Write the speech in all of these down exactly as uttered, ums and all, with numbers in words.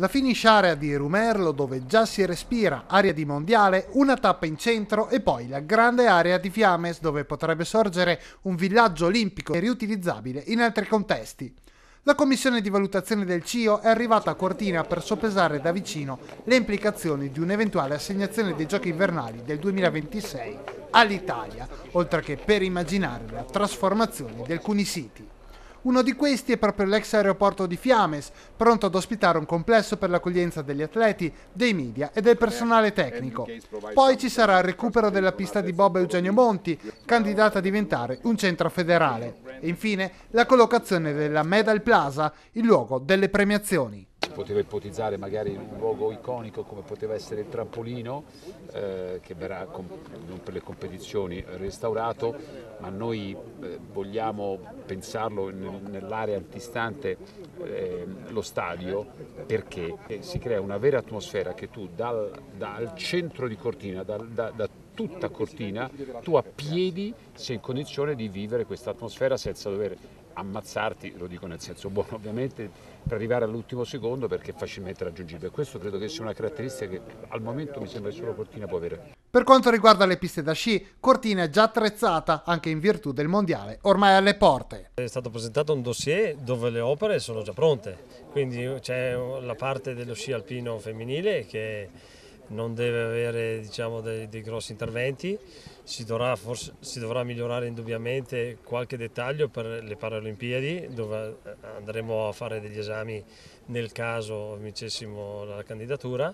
La finish area di Rumerlo, dove già si respira aria di mondiale, una tappa in centro e poi la grande area di Fiames, dove potrebbe sorgere un villaggio olimpico e riutilizzabile in altri contesti. La commissione di valutazione del C I O è arrivata a Cortina per soppesare da vicino le implicazioni di un'eventuale assegnazione dei giochi invernali del duemilaventisei all'Italia, oltre che per immaginare la trasformazione di alcuni siti. Uno di questi è proprio l'ex aeroporto di Fiames, pronto ad ospitare un complesso per l'accoglienza degli atleti, dei media e del personale tecnico. Poi ci sarà il recupero della pista di bob Eugenio Monti, candidata a diventare un centro federale. E infine la collocazione della Medal Plaza, il luogo delle premiazioni. Si poteva ipotizzare magari un luogo iconico come poteva essere il trampolino, eh, che verrà non per le competizioni restaurato, ma noi eh, vogliamo pensarlo nel, nell'area antistante eh, lo stadio, perché si crea una vera atmosfera che tu dal, dal centro di Cortina, dal, da, da tutta Cortina, tu a piedi sei in condizione di vivere questa atmosfera senza dover ammazzarti, lo dico nel senso buono ovviamente, per arrivare all'ultimo secondo, perché è facilmente raggiungibile. Questo credo che sia una caratteristica che al momento mi sembra che solo Cortina può avere. Per quanto riguarda le piste da sci, Cortina è già attrezzata anche in virtù del mondiale ormai alle porte. È stato presentato un dossier dove le opere sono già pronte, quindi c'è la parte dello sci alpino femminile che non deve avere, diciamo, dei, dei grossi interventi. Si dovrà, forse, si dovrà migliorare indubbiamente qualche dettaglio per le Paralimpiadi, dove andremo a fare degli esami nel caso vincessimo la candidatura,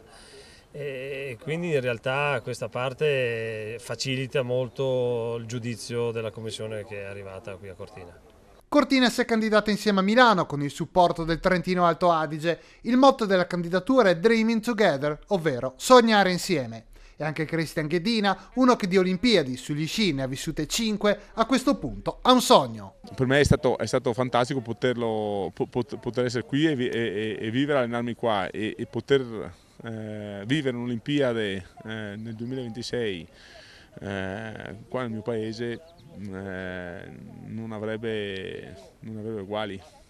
e quindi in realtà questa parte facilita molto il giudizio della commissione che è arrivata qui a Cortina. Cortina si è candidata insieme a Milano con il supporto del Trentino Alto Adige. Il motto della candidatura è Dreaming Together, ovvero sognare insieme. E anche Cristian Ghedina, uno che di Olimpiadi sugli sci ne ha vissute cinque, a questo punto ha un sogno. Per me è stato, è stato fantastico poterlo, poter essere qui e, e, e vivere, allenarmi qua e, e poter eh, vivere un'Olimpiade eh, nel duemilaventisei eh, qua nel mio paese. Eh, non avrebbe, non avrebbe uguali.